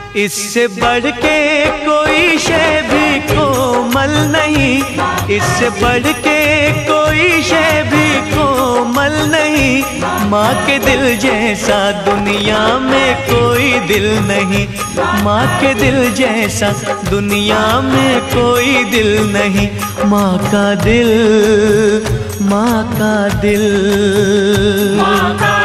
इससे बढ़ के कोई शय भी कोमल नहीं, इससे बढ़ के कोई शय भी कोमल नहीं। माँ के दिल जैसा दुनिया में कोई दिल नहीं, माँ के दिल जैसा दुनिया में कोई दिल नहीं। माँ का दिल, माँ का दिल, माँ का